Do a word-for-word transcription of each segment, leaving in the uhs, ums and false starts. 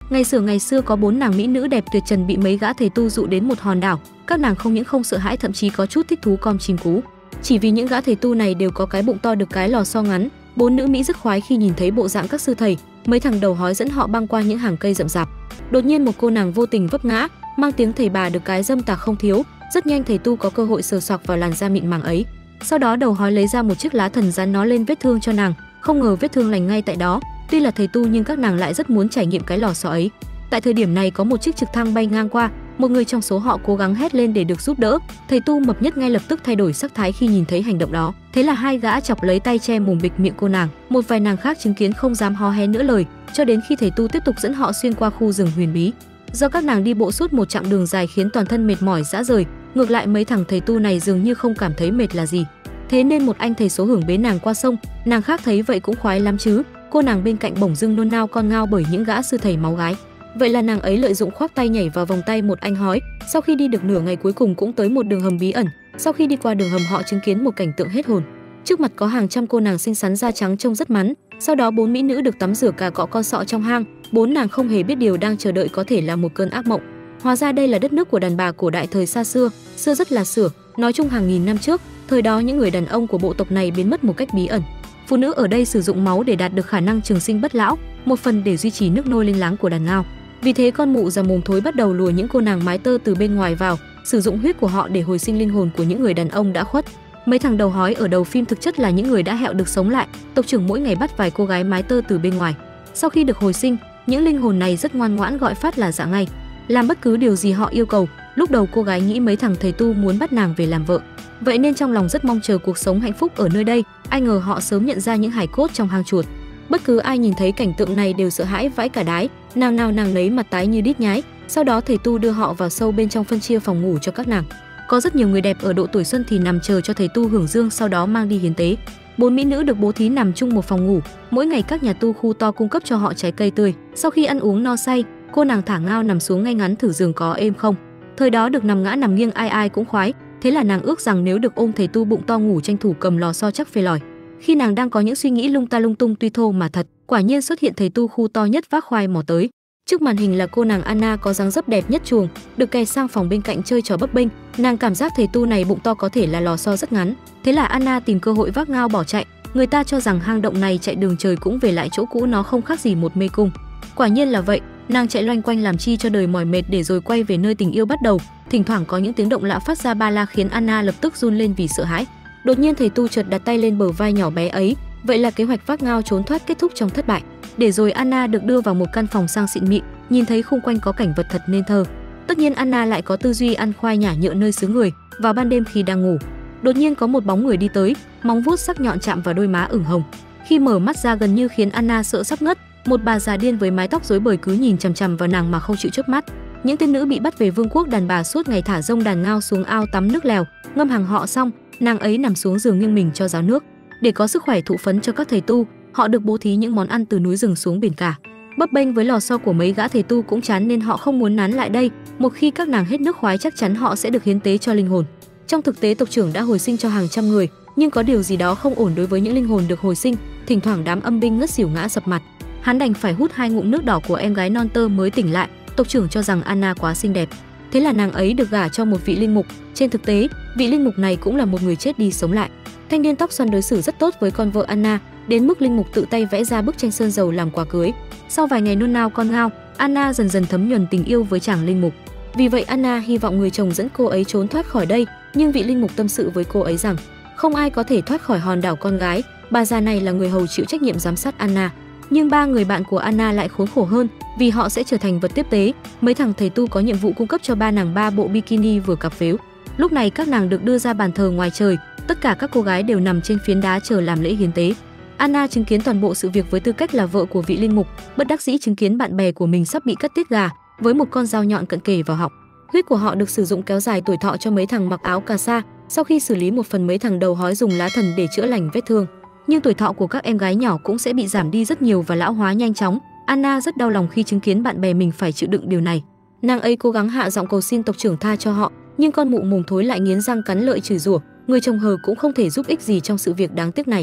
Ngày xưa ngày xưa có bốn nàng mỹ nữ đẹp tuyệt trần bị mấy gã thầy tu dụ đến một hòn đảo, các nàng không những không sợ hãi thậm chí có chút thích thú com chim cú. Chỉ vì những gã thầy tu này đều có cái bụng to được cái lò xo ngắn, bốn nữ mỹ rất khoái khi nhìn thấy bộ dạng các sư thầy, mấy thằng đầu hói dẫn họ băng qua những hàng cây rậm rạp. Đột nhiên một cô nàng vô tình vấp ngã, mang tiếng thầy bà được cái dâm tà không thiếu, rất nhanh thầy tu có cơ hội sờ soạc vào làn da mịn màng ấy. Sau đó đầu hói lấy ra một chiếc lá thần dán nó lên vết thương cho nàng, không ngờ vết thương lành ngay tại đó. Tuy là thầy tu nhưng các nàng lại rất muốn trải nghiệm cái lò xo ấy. Tại thời điểm này có một chiếc trực thăng bay ngang qua, một người trong số họ cố gắng hét lên để được giúp đỡ. Thầy tu mập nhất ngay lập tức thay đổi sắc thái khi nhìn thấy hành động đó. Thế là hai gã chọc lấy tay che mồm bịch miệng cô nàng. Một vài nàng khác chứng kiến không dám hó hé nữa lời, cho đến khi thầy tu tiếp tục dẫn họ xuyên qua khu rừng huyền bí. Do các nàng đi bộ suốt một chặng đường dài khiến toàn thân mệt mỏi rã rời, ngược lại mấy thằng thầy tu này dường như không cảm thấy mệt là gì. Thế nên một anh thầy số hưởng bế nàng qua sông, nàng khác thấy vậy cũng khoái lắm chứ. Cô nàng bên cạnh bỗng dưng nôn nao con ngao bởi những gã sư thầy máu gái. Vậy là nàng ấy lợi dụng khoác tay nhảy vào vòng tay một anh hói. Sau khi đi được nửa ngày cuối cùng cũng tới một đường hầm bí ẩn. Sau khi đi qua đường hầm họ chứng kiến một cảnh tượng hết hồn. Trước mặt có hàng trăm cô nàng xinh xắn da trắng trông rất mắn. Sau đó bốn mỹ nữ được tắm rửa cà cọ con sọ trong hang. Bốn nàng không hề biết điều đang chờ đợi có thể là một cơn ác mộng. Hóa ra đây là đất nước của đàn bà cổ đại thời xa xưa, xưa rất là xưa, nói chung hàng nghìn năm trước. Thời đó những người đàn ông của bộ tộc này biến mất một cách bí ẩn. Phụ nữ ở đây sử dụng máu để đạt được khả năng trường sinh bất lão, một phần để duy trì nước nôi linh láng của đàn ngao. Vì thế con mụ già mồm thối bắt đầu lùa những cô nàng mái tơ từ bên ngoài vào, sử dụng huyết của họ để hồi sinh linh hồn của những người đàn ông đã khuất. Mấy thằng đầu hói ở đầu phim thực chất là những người đã hẹo được sống lại, tộc trưởng mỗi ngày bắt vài cô gái mái tơ từ bên ngoài. Sau khi được hồi sinh, những linh hồn này rất ngoan ngoãn gọi phát là dạ ngay, làm bất cứ điều gì họ yêu cầu. Lúc đầu cô gái nghĩ mấy thằng thầy tu muốn bắt nàng về làm vợ, vậy nên trong lòng rất mong chờ cuộc sống hạnh phúc ở nơi đây. Ai ngờ họ sớm nhận ra những hài cốt trong hang chuột. Bất cứ ai nhìn thấy cảnh tượng này đều sợ hãi vãi cả đái, nào nào nàng lấy mặt tái như đít nhái. Sau đó thầy tu đưa họ vào sâu bên trong phân chia phòng ngủ cho các nàng. Có rất nhiều người đẹp ở độ tuổi xuân thì nằm chờ cho thầy tu hưởng dương, sau đó mang đi hiến tế. Bốn mỹ nữ được bố thí nằm chung một phòng ngủ, mỗi ngày các nhà tu khu to cung cấp cho họ trái cây tươi. Sau khi ăn uống no say, cô nàng thả ngao nằm xuống ngay ngắn thử giường có êm không. Thời đó được nằm ngã nằm nghiêng ai ai cũng khoái, thế là nàng ước rằng nếu được ôm thầy tu bụng to ngủ tranh thủ cầm lò xo chắc phê lòi. Khi nàng đang có những suy nghĩ lung ta lung tung tuy thô mà thật, quả nhiên xuất hiện thầy tu khu to nhất vác khoai mò tới. Trước màn hình là cô nàng Anna có dáng dấp đẹp nhất chuồng, được kè sang phòng bên cạnh chơi trò bấp bênh. Nàng cảm giác thầy tu này bụng to có thể là lò xo rất ngắn, thế là Anna tìm cơ hội vác ngao bỏ chạy. Người ta cho rằng hang động này chạy đường trời cũng về lại chỗ cũ, nó không khác gì một mê cung. Quả nhiên là vậy, nàng chạy loanh quanh làm chi cho đời mỏi mệt để rồi quay về nơi tình yêu bắt đầu. Thỉnh thoảng có những tiếng động lạ phát ra ba la khiến Anna lập tức run lên vì sợ hãi. Đột nhiên thầy tu chợt đặt tay lên bờ vai nhỏ bé ấy, vậy là kế hoạch vác ngao trốn thoát kết thúc trong thất bại. Để rồi Anna được đưa vào một căn phòng sang xịn mịn, nhìn thấy khung quanh có cảnh vật thật nên thơ. Tất nhiên Anna lại có tư duy ăn khoai nhả nhựa nơi xứ người. Vào ban đêm khi đang ngủ, đột nhiên có một bóng người đi tới, móng vuốt sắc nhọn chạm vào đôi má ửng hồng. Khi mở mắt ra gần như khiến Anna sợ sắp ngất. Một bà già điên với mái tóc rối bời cứ nhìn chằm chằm vào nàng mà không chịu chớp mắt. Những tên nữ bị bắt về vương quốc đàn bà suốt ngày thả rông đàn ngao xuống ao tắm nước lèo, ngâm hàng họ xong, nàng ấy nằm xuống giường nghiêng mình cho ráo nước. Để có sức khỏe thụ phấn cho các thầy tu, họ được bố thí những món ăn từ núi rừng xuống biển cả. Bấp bênh với lò xo của mấy gã thầy tu cũng chán nên họ không muốn nán lại đây. Một khi các nàng hết nước khoái chắc chắn họ sẽ được hiến tế cho linh hồn. Trong thực tế tộc trưởng đã hồi sinh cho hàng trăm người, nhưng có điều gì đó không ổn đối với những linh hồn được hồi sinh. Thỉnh thoảng đám âm binh ngất xỉu ngã sập mặt. Hắn đành phải hút hai ngụm nước đỏ của em gái non tơ mới tỉnh lại. Tộc trưởng cho rằng Anna quá xinh đẹp, thế là nàng ấy được gả cho một vị linh mục. Trên thực tế, vị linh mục này cũng là một người chết đi sống lại. Thanh niên tóc xoăn đối xử rất tốt với con vợ Anna, đến mức linh mục tự tay vẽ ra bức tranh sơn dầu làm quà cưới. Sau vài ngày nôn nao con ngao, Anna dần dần thấm nhuần tình yêu với chàng linh mục. Vì vậy Anna hy vọng người chồng dẫn cô ấy trốn thoát khỏi đây, nhưng vị linh mục tâm sự với cô ấy rằng không ai có thể thoát khỏi hòn đảo con gái. Bà già này là người hầu chịu trách nhiệm giám sát Anna. Nhưng ba người bạn của Anna lại khốn khổ hơn, vì họ sẽ trở thành vật tiếp tế. Mấy thằng thầy tu có nhiệm vụ cung cấp cho ba nàng ba bộ bikini vừa cặp phếu. Lúc này các nàng được đưa ra bàn thờ ngoài trời, tất cả các cô gái đều nằm trên phiến đá chờ làm lễ hiến tế. Anna chứng kiến toàn bộ sự việc với tư cách là vợ của vị linh mục, bất đắc dĩ chứng kiến bạn bè của mình sắp bị cắt tiết gà với một con dao nhọn cận kề vào họng. Huyết của họ được sử dụng kéo dài tuổi thọ cho mấy thằng mặc áo cà sa. Sau khi xử lý một phần, mấy thằng đầu hói dùng lá thần để chữa lành vết thương. Nhưng tuổi thọ của các em gái nhỏ cũng sẽ bị giảm đi rất nhiều và lão hóa nhanh chóng. Anna rất đau lòng khi chứng kiến bạn bè mình phải chịu đựng điều này. Nàng ấy cố gắng hạ giọng cầu xin tộc trưởng tha cho họ, nhưng con mụ mồm thối lại nghiến răng cắn lợi chửi rủa. Người chồng hờ cũng không thể giúp ích gì trong sự việc đáng tiếc này.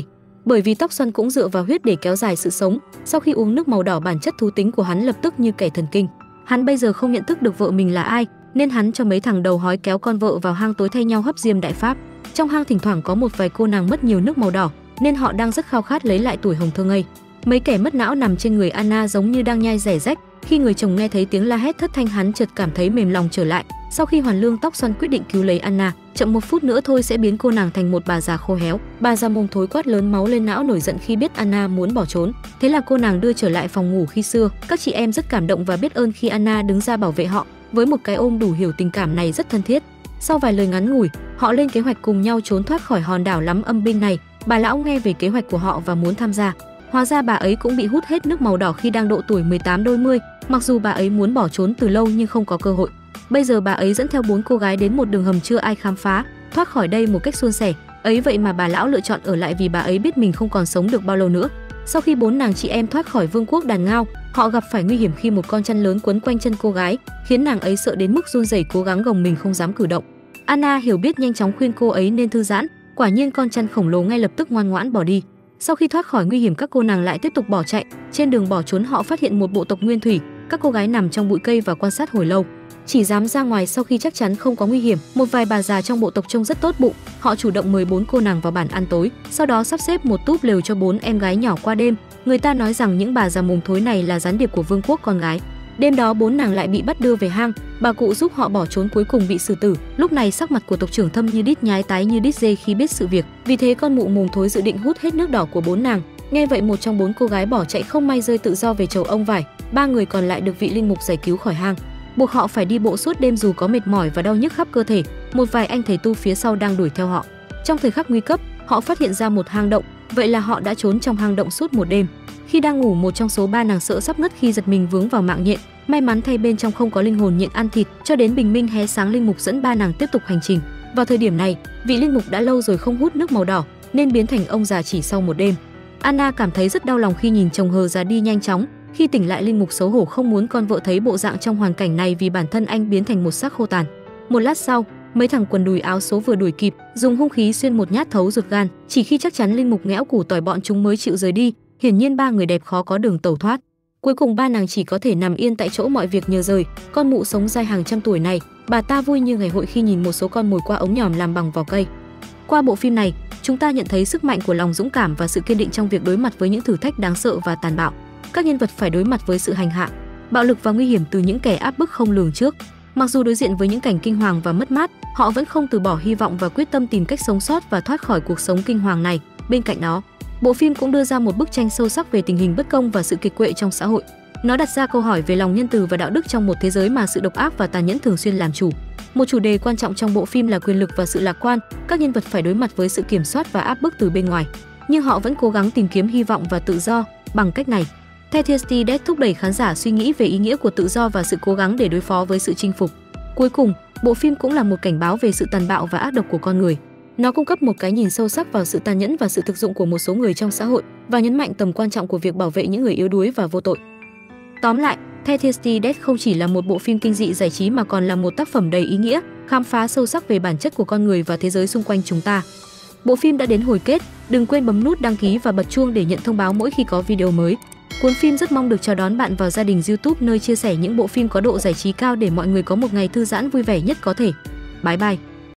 Bởi vì tóc xoăn cũng dựa vào huyết để kéo dài sự sống, sau khi uống nước màu đỏ bản chất thú tính của hắn lập tức như kẻ thần kinh. Hắn bây giờ không nhận thức được vợ mình là ai, nên hắn cho mấy thằng đầu hói kéo con vợ vào hang tối thay nhau hấp diêm đại pháp. Trong hang thỉnh thoảng có một vài cô nàng mất nhiều nước màu đỏ, nên họ đang rất khao khát lấy lại tuổi hồng thơ ngây. Mấy kẻ mất não nằm trên người Anna giống như đang nhai rẻ rách. Khi người chồng nghe thấy tiếng la hét thất thanh, hắn chợt cảm thấy mềm lòng trở lại. Sau khi hoàn lương tóc xoăn quyết định cứu lấy Anna, chậm một phút nữa thôi sẽ biến cô nàng thành một bà già khô héo. Bà già mồm thối quát lớn máu lên não nổi giận khi biết Anna muốn bỏ trốn. Thế là cô nàng đưa trở lại phòng ngủ khi xưa. Các chị em rất cảm động và biết ơn khi Anna đứng ra bảo vệ họ. Với một cái ôm đủ hiểu tình cảm này rất thân thiết. Sau vài lời ngắn ngủi, họ lên kế hoạch cùng nhau trốn thoát khỏi hòn đảo lắm âm binh này. Bà lão nghe về kế hoạch của họ và muốn tham gia. Hóa ra bà ấy cũng bị hút hết nước màu đỏ khi đang độ tuổi mười tám đôi mươi. Mặc dù bà ấy muốn bỏ trốn từ lâu nhưng không có cơ hội. Bây giờ bà ấy dẫn theo bốn cô gái đến một đường hầm chưa ai khám phá, thoát khỏi đây một cách suôn sẻ. Ấy vậy mà bà lão lựa chọn ở lại vì bà ấy biết mình không còn sống được bao lâu nữa. Sau khi bốn nàng chị em thoát khỏi vương quốc đàn ngao, họ gặp phải nguy hiểm khi một con chăn lớn quấn quanh chân cô gái, khiến nàng ấy sợ đến mức run rẩy cố gắng gồng mình không dám cử động. Anna hiểu biết nhanh chóng khuyên cô ấy nên thư giãn, quả nhiên con chăn khổng lồ ngay lập tức ngoan ngoãn bỏ đi. Sau khi thoát khỏi nguy hiểm, các cô nàng lại tiếp tục bỏ chạy. Trên đường bỏ trốn họ phát hiện một bộ tộc nguyên thủy, các cô gái nằm trong bụi cây và quan sát hồi lâu, chỉ dám ra ngoài sau khi chắc chắn không có nguy hiểm. Một vài bà già trong bộ tộc trông rất tốt bụng, họ chủ động mời bốn cô nàng vào bàn ăn tối, sau đó sắp xếp một túp lều cho bốn em gái nhỏ qua đêm. Người ta nói rằng những bà già mồm thối này là gián điệp của vương quốc con gái. Đêm đó bốn nàng lại bị bắt đưa về hang, bà cụ giúp họ bỏ trốn cuối cùng bị xử tử. Lúc này sắc mặt của tộc trưởng Thâm như đít nhái tái như đít dê khi biết sự việc, vì thế con mụ mồm thối dự định hút hết nước đỏ của bốn nàng. Nghe vậy một trong bốn cô gái bỏ chạy không may rơi tự do về chầu ông vải, ba người còn lại được vị linh mục giải cứu khỏi hang, buộc họ phải đi bộ suốt đêm dù có mệt mỏi và đau nhức khắp cơ thể. Một vài anh thầy tu phía sau đang đuổi theo họ. Trong thời khắc nguy cấp, họ phát hiện ra một hang động, vậy là họ đã trốn trong hang động suốt một đêm. Khi đang ngủ, một trong số ba nàng sợ sắp ngất khi giật mình vướng vào mạng nhện. May mắn thay bên trong không có linh hồn nhện ăn thịt. Cho đến bình minh hé sáng, linh mục dẫn ba nàng tiếp tục hành trình. Vào thời điểm này, vị linh mục đã lâu rồi không hút nước màu đỏ nên biến thành ông già chỉ sau một đêm. Anna cảm thấy rất đau lòng khi nhìn chồng hờ già đi nhanh chóng. Khi tỉnh lại, linh mục xấu hổ không muốn con vợ thấy bộ dạng trong hoàn cảnh này vì bản thân anh biến thành một xác khô tàn. Một lát sau, mấy thằng quần đùi áo số vừa đuổi kịp, dùng hung khí xuyên một nhát thấu ruột gan. Chỉ khi chắc chắn linh mục nghẽo củ tỏi, bọn chúng mới chịu rời đi. Hiển nhiên ba người đẹp khó có đường tẩu thoát. Cuối cùng ba nàng chỉ có thể nằm yên tại chỗ, mọi việc nhờ rời. Con mụ sống dai hàng trăm tuổi này, bà ta vui như ngày hội khi nhìn một số con mồi qua ống nhòm làm bằng vỏ cây. Qua bộ phim này, chúng ta nhận thấy sức mạnh của lòng dũng cảm và sự kiên định trong việc đối mặt với những thử thách đáng sợ và tàn bạo. Các nhân vật phải đối mặt với sự hành hạ, bạo lực và nguy hiểm từ những kẻ áp bức không lường trước. Mặc dù đối diện với những cảnh kinh hoàng và mất mát, họ vẫn không từ bỏ hy vọng và quyết tâm tìm cách sống sót và thoát khỏi cuộc sống kinh hoàng này. Bên cạnh đó, bộ phim cũng đưa ra một bức tranh sâu sắc về tình hình bất công và sự kiệt quệ trong xã hội. Nó đặt ra câu hỏi về lòng nhân từ và đạo đức trong một thế giới mà sự độc ác và tàn nhẫn thường xuyên làm chủ. Một chủ đề quan trọng trong bộ phim là quyền lực và sự lạc quan. Các nhân vật phải đối mặt với sự kiểm soát và áp bức từ bên ngoài, nhưng họ vẫn cố gắng tìm kiếm hy vọng và tự do. Bằng cách này, Thirsty Death thúc đẩy khán giả suy nghĩ về ý nghĩa của tự do và sự cố gắng để đối phó với sự chinh phục. Cuối cùng, bộ phim cũng là một cảnh báo về sự tàn bạo và ác độc của con người. Nó cung cấp một cái nhìn sâu sắc vào sự tàn nhẫn và sự thực dụng của một số người trong xã hội và nhấn mạnh tầm quan trọng của việc bảo vệ những người yếu đuối và vô tội. Tóm lại, Thirsty Death không chỉ là một bộ phim kinh dị giải trí mà còn là một tác phẩm đầy ý nghĩa, khám phá sâu sắc về bản chất của con người và thế giới xung quanh chúng ta. Bộ phim đã đến hồi kết, đừng quên bấm nút đăng ký và bật chuông để nhận thông báo mỗi khi có video mới. Cuốn phim rất mong được chào đón bạn vào gia đình YouTube, nơi chia sẻ những bộ phim có độ giải trí cao để mọi người có một ngày thư giãn vui vẻ nhất có thể. Bye bye!